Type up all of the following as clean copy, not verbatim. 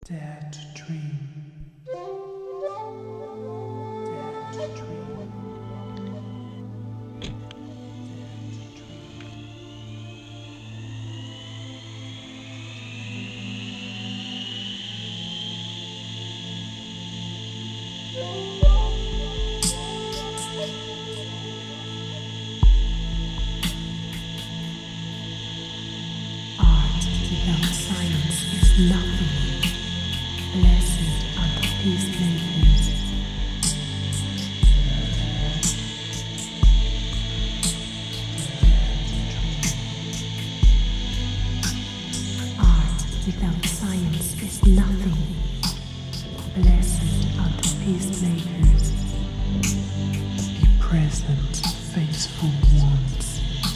Dare to dream. Dare to dream. Art without science is nothing. Blessed are the peacemakers. Art without science is nothing. Blessed are the peacemakers. Be present, faithful ones.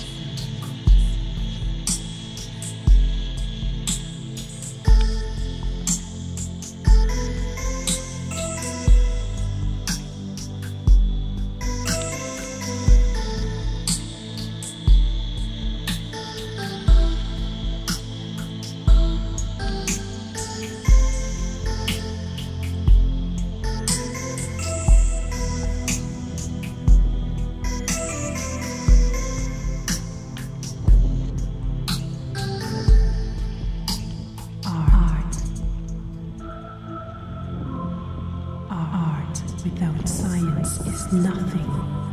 Without science is nothing.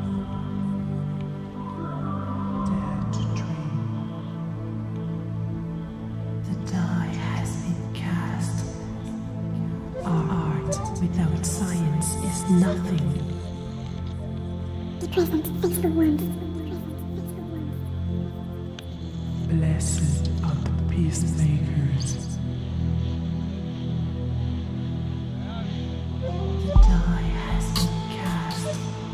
Dare to dream. The die has been cast. Our art without science is nothing. Be present, face the world. Blessed are the peacemakers. The die has been cast.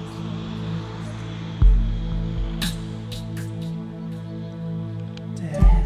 Death.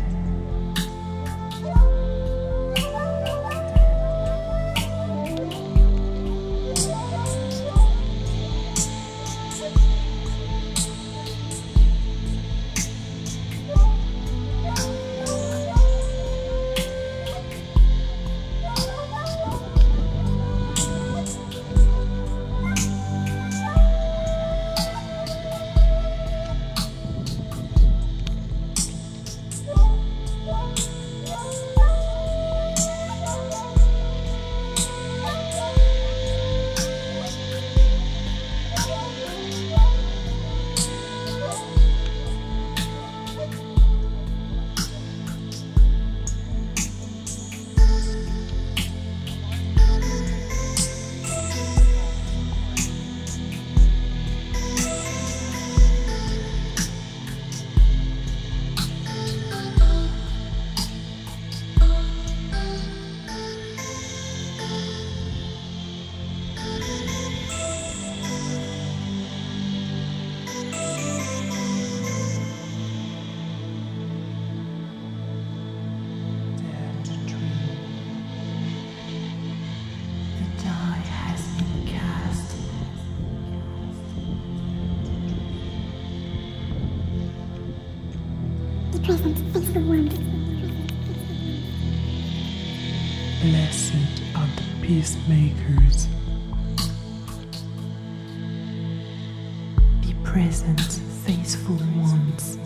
Present, face the world. Blessed are the peacemakers. Be present, faithful ones.